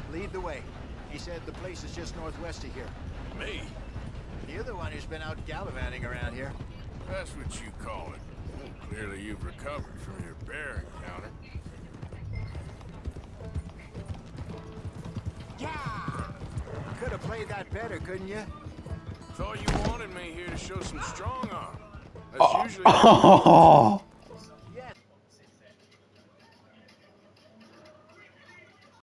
Lead the way. He said the place is just northwest of here. Me? You're the one who's been out gallivanting around here. That's what you call it. Well, clearly you've recovered from your bear encounter. Yeah! Could have played that better, couldn't you? Thought you wanted me here to show some strong arm. That's usually